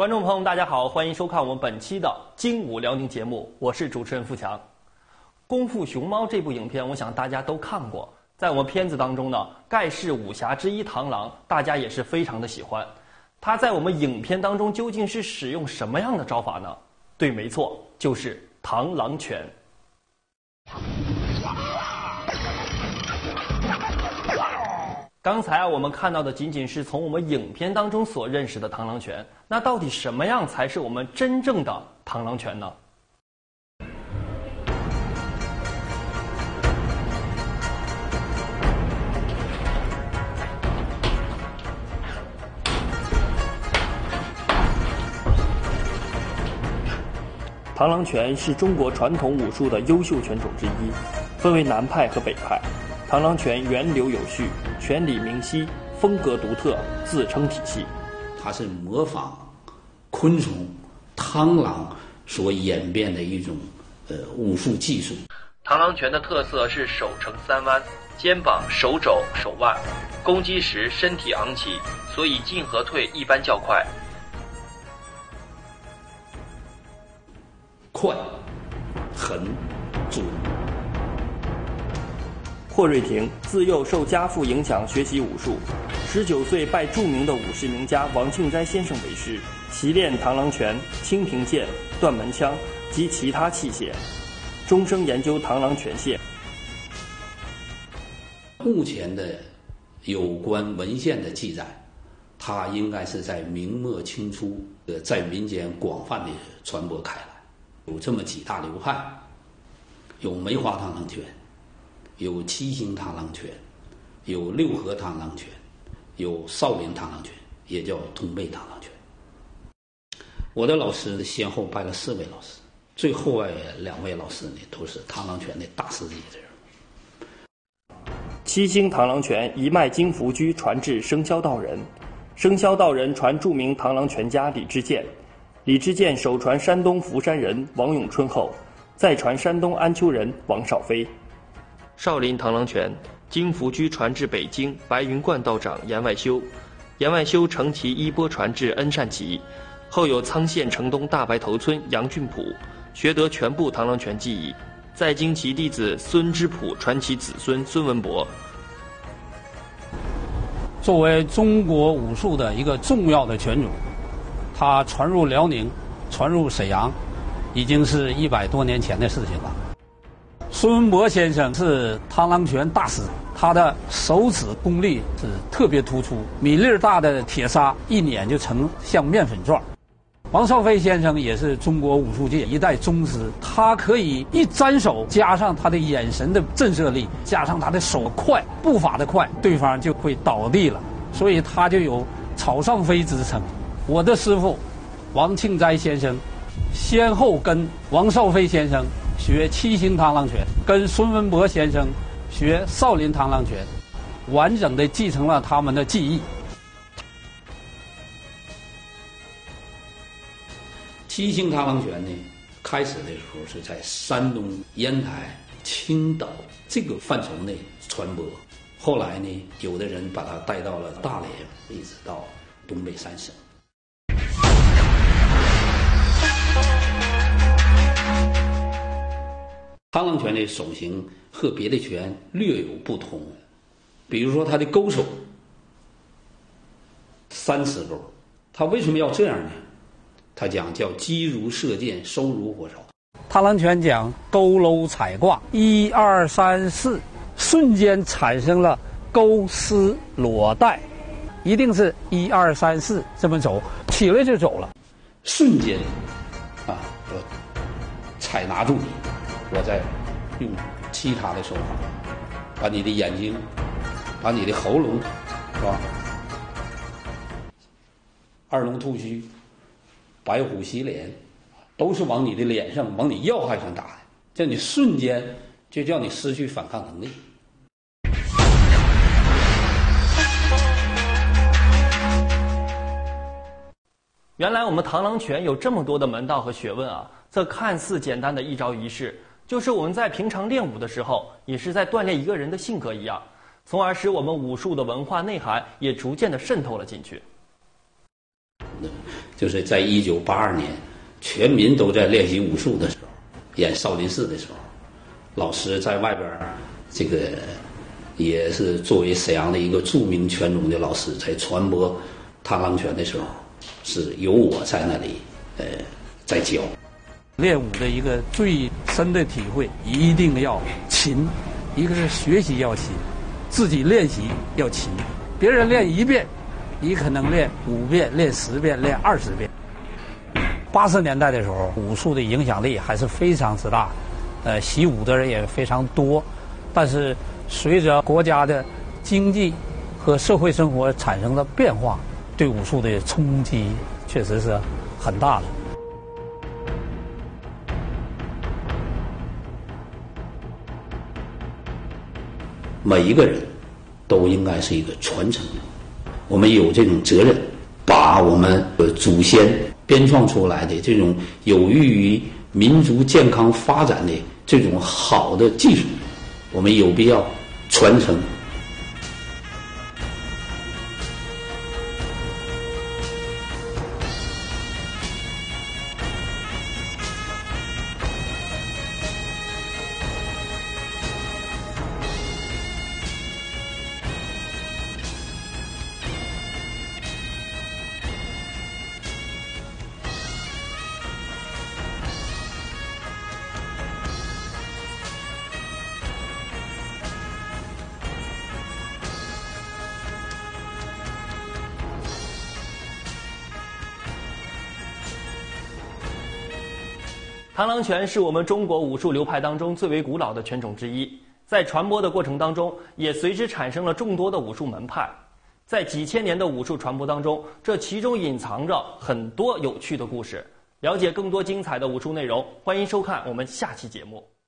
观众朋友们，大家好，欢迎收看我们本期的精武辽宁节目，我是主持人付强。《功夫熊猫》这部影片，我想大家都看过。在我们片子当中呢，盖世武侠之一螳螂，大家也是非常的喜欢。他在我们影片当中究竟是使用什么样的招法呢？对，没错，就是螳螂拳。刚才我们看到的仅仅是从我们影片当中所认识的螳螂拳，那到底什么样才是我们真正的螳螂拳呢？螳螂拳是中国传统武术的优秀拳种之一，分为南派和北派。螳螂拳源流有序，拳理明晰，风格独特，自成体系。 它是模仿昆虫、螳螂所演变的一种武术技术。 螳螂拳的特色是手呈三弯，肩膀、手肘、手腕，攻击时身体昂起，所以进和退一般较快。 快、狠、准。 霍瑞婷自幼受家父影响学习武术，19岁拜著名的武士名家王庆斋先生为师，习练螳螂拳、清平剑、断门枪及其他器械，终生研究螳螂拳线。 目前的有关文献的记载，它应该是在明末清初在民间广泛的传播开来。有这么几大流派，有梅花螳螂拳，有七星螳螂拳，有六合螳螂拳，有少林螳螂拳，也叫通背螳螂拳。我的老师先后拜了4位老师，最后2位老师呢都是螳螂拳的大师级的人物。 七星螳螂拳一脉经福居传至生肖道人，生肖道人传著名螳螂拳家李之健，李之健首传山东福山人王永春后，再传山东安丘人王少飞。少林螳螂拳经福居传至北京白云观道长严外修，严外修承其衣钵传至恩善集，后有沧县城东大白头村杨俊普学得全部螳螂拳技艺，再经其弟子孙之普传其子孙孙文博。 作为中国武术的一个重要的拳种，它传入辽宁，传入沈阳，已经是100多年前的事情了。孙文博先生是螳螂拳大师，他的手指功力是特别突出，米粒大的铁砂一碾就成像面粉状。王少飞先生也是中国武术界一代宗师，他可以一沾手，加上他的眼神的震慑力，加上他的手快，步伐的快，对方就会倒地了，所以他就有草上飞之称。我的师父王庆斋先生先后跟王少飞先生学七星螳螂拳，跟孙文博先生学少林螳螂拳，完整的继承了他们的技艺。 七星螳螂拳呢，开始的时候是在山东、烟台、青岛这个范畴内传播，后来呢，有的人把它带到了大连，一直到东北3省。螳螂拳的手型和别的拳略有不同，比如说它的勾手3尺勾，它为什么要这样呢？它讲叫击如射箭，收如火烧。 螳螂拳讲勾搂踩挂，1、2、3、4，瞬间产生了勾丝裸带，一定是1、2、3、4这么走，起来就走了， 瞬间我采拿住你，我再用其他的手法把你的眼睛，把你的喉咙，是吧？二龙吐须，白虎洗脸，都是往你的脸上、往你要害上打的，叫你瞬间就叫你失去反抗能力。 原来我们螳螂拳有这么多的门道和学问啊！这看似简单的一招一式，就是我们在平常练武的时候，也是在锻炼一个人的性格一样，从而使我们武术的文化内涵也逐渐的渗透了进去。 就是在1982年，全民都在练习武术的时候，演少林寺的时候，老师在外边这个也是作为沈阳的一个著名拳种的老师，在传播螳螂拳的时候，是由我在那里在教。 练武的一个最深的体会，一定要勤，一个是学习要勤，自己练习要勤。别人练1遍，你可能练5遍、练10遍、练20遍。80年代的时候，武术的影响力还是非常之大，习武的人也非常多。但是随着国家的经济和社会生活产生的变化，对武术的冲击确实是很大的。 每一个人都应该是一个传承者，我们有这种责任，把我们祖先编创出来的这种有益于民族健康发展的这种好的技术，我们有必要传承。 螳螂拳是我们中国武术流派当中最为古老的拳种之一，在传播的过程当中，也随之产生了众多的武术门派。在几千年的武术传播当中，这其中隐藏着很多有趣的故事。了解更多精彩的武术内容，欢迎收看我们下期节目。